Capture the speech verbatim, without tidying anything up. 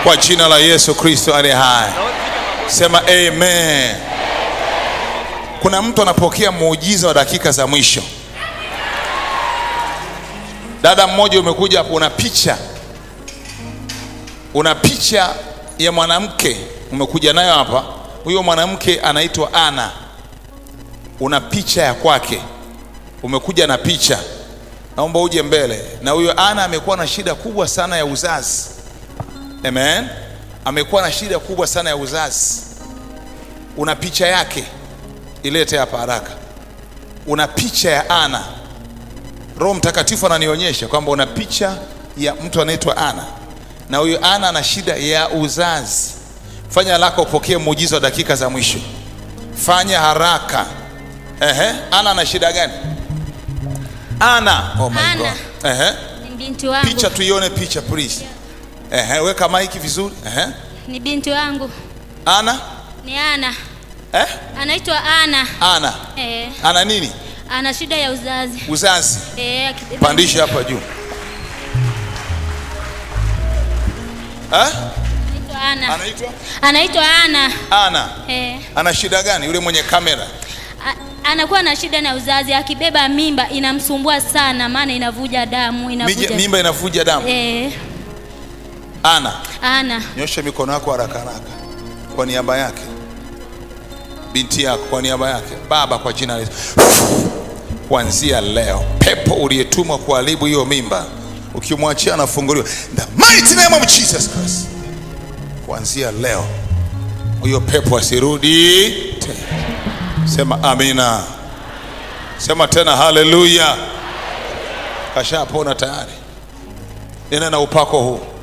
kwa jina la Yesu Kristo aliye hai. Sema amen. Kuna mtu anapokea muujiza wa dakika za mwisho. Dada mmoja umekuja hapo, una picha. Una picha ya mwanamke umekuja nayo hapa. Huyo mwanamke anaitwa Ana. Una picha ya kwake. Umekuja na picha. Naomba uje mbele. Na huyo Ana amekuwa na shida kubwa sana ya uzazi. Amen. Amekuwa na shida kubwa sana ya uzazi. Una picha yake. Ilete hapa haraka. Una picha ya Ana. Roho Mtakatifu ananionyesha kwamba una picha ya mtu anaitwa Ana. Na huyo Ana ana shida ya uzazi. Fanya haraka upokee muujiza wa dakika za mwisho. Fanya haraka. Ehe, Ana ana shida gani? Ana, oh my Ana. God. Ehe. Ni binti wangu. Picha tuione picha please. Ehe, weka mic vizuri. Ehe. Ni binti wangu. Ana? Ni Ana. Eh? Anaitwa Ana. Ana. Eh. Ana nini? Ana shida ya uzazi. Uzazi. Eh, akibeba. Pandisha hapa juu. Eh? Anaitwa Ana. Anaitwa? Anaitwa Ana. Ana. Eh. Ana shida gani yule mwenye kamera? A- anakuwa na shida na uzazi, akibeba mimba inamsumbua sana, maana inavuja damu, inavuja. Mija, mimba inavuja damu. Eh. Ana. Ana. Nyosha mikono yako haraka haraka. Kwa niaba yake. Binti yako kwa niaba yake. Baba, kwa jina la Yesu. Kuanzia leo pepo uliyetumwa kuharibu hiyo mimba, ukimwachia anafunguliwa. The mighty name of Jesus Christ. Kuanzia leo huyo pepo asirudi tena. Sema amina. Sema tena haleluya. Kashapona tayari. Nena na upako huu.